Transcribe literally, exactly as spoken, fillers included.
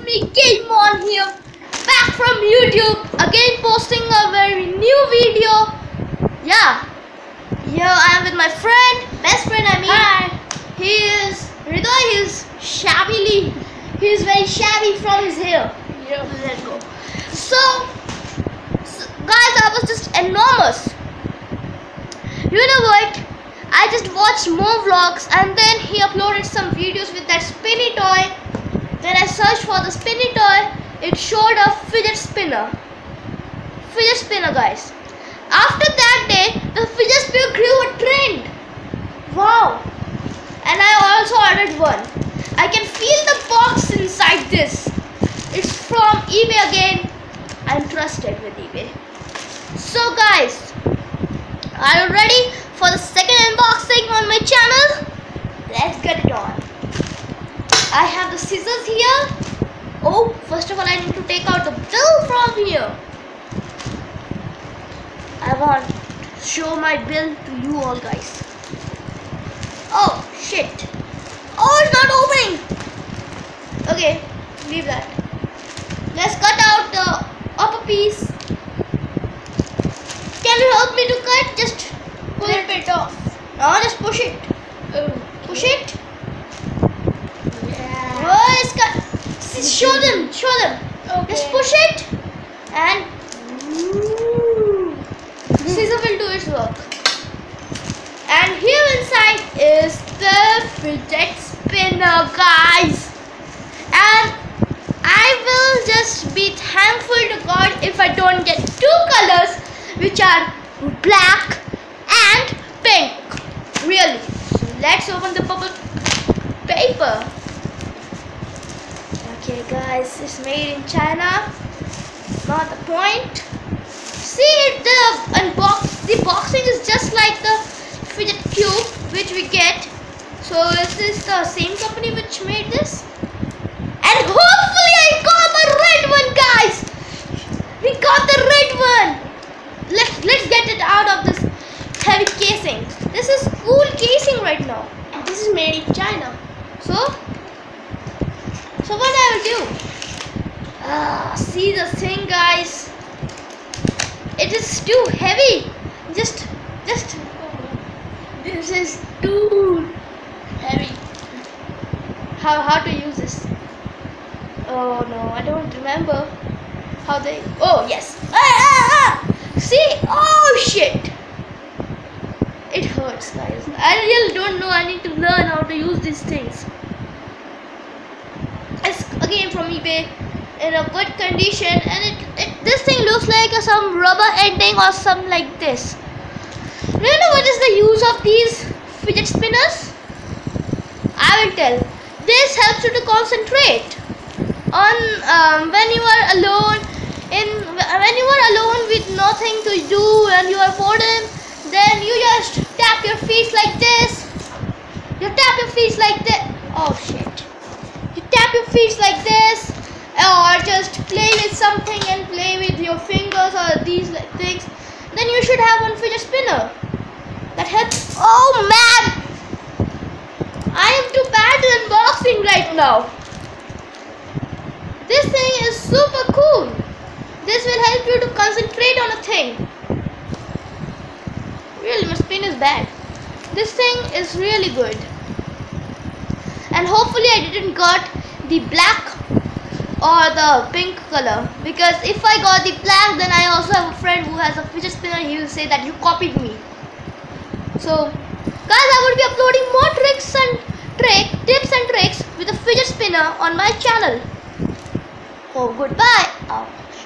me, Gamemon here, back from YouTube, again posting a very new video. Yeah, here I am with my friend, best friend I mean. Hi. He is, Hriday, he is shabbily, he is very shabby from his hair. Yeah. Let's go. So, so, guys, I was just enormous. You know what? I just watched more vlogs and then he uploaded some videos with that spinny toy. Then I searched for the spinny toy. It showed a fidget spinner. Fidget spinner, guys. After that day, the fidget spinner grew a trend. Wow. And I also ordered one. I can feel the box inside this. It's from eBay again. I'm trusted with eBay. So guys, are you ready for the second unboxing on my channel? Let's get it on. I have the scissors here. Oh, first of all I need to take out the bill from here. I want to show my bill to you all guys. Oh shit. Oh, it's not opening. Okay, leave that. Let's cut out the upper piece. Can you help me to cut? Just Pull it off. no, just push it. Oh. Push it. Yeah. Oh, it's cut. S- Show them. Show them. Okay. Just push it, and Ooh. scissor will do its work. And here inside is the fidget spinner, guys. And I will just be thankful to God if I don't get two colors, which are black and pink. Really. So let's open the bubble paper. Okay, guys, it's made in China. Not the point. See, the unbox, the boxing is just like the fidget cube which we get. So is this the same company which made this? And hopefully I got the red one, guys. We got the red one. Let's let's get it out of this heavy casing. This is cool casing right now. This is made in China. So, so what I will do? Ah, see the thing, guys. It is too heavy. Just, just. This is too heavy. How how to use this? Oh no, I don't remember how they. Oh yes. Ah, ah, ah. See? Oh shit. It hurts, guys. I really don't know. I need to learn how to use these things. It's again from eBay in a good condition, and it, it this thing looks like a, some rubber ending or something like this. Do you know what is the use of these fidget spinners? I will tell. This helps you to concentrate on um, when you are alone. In when you are alone with nothing to do and you are boredom, then you just tap your feet like this. You tap your feet like this. Oh shit! You tap your feet like this, or just play with something and play with your fingers or these like things. Then you should have one fidget spinner. That helps. Oh man! I am too bad at unboxing right now. This thing is super cool. This will help you to concentrate on a thing. Really, my spin is bad. This thing is really good. And hopefully I didn't got the black or the pink color. Because if I got the black, then I also have a friend who has a fidget spinner. He will say that you copied me. So, guys, I will be uploading more tricks and trick, tips and tricks with a fidget spinner on my channel. Oh, goodbye. Oh.